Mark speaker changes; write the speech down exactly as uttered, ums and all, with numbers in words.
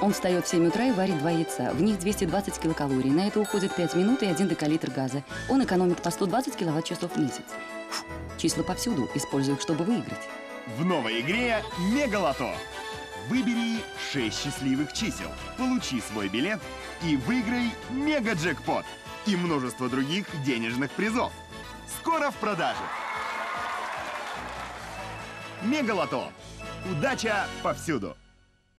Speaker 1: Он встает в семь утра и варит два яйца. В них двести двадцать килокалорий. На это уходит пять минут и один декалитр газа. Он экономит по сто двадцать киловатт-часов в месяц. Фу, числа повсюду. Использую их, чтобы выиграть.
Speaker 2: В новой игре Мегалото. Выбери шесть счастливых чисел, получи свой билет и выиграй мега-джекпот и множество других денежных призов. Скоро в продаже. Мегалото. Удача повсюду.